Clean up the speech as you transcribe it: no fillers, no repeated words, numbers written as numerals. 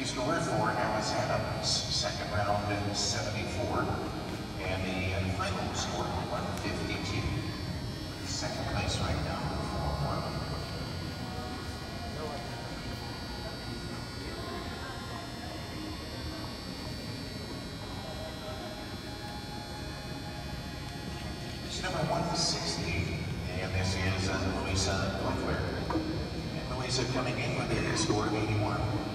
score for Alice Adams. Second round, 74. And the final score, 152. Second place right now, 4-1. It's number 160, and this is Louisa. And Louisa coming in with a score of 81.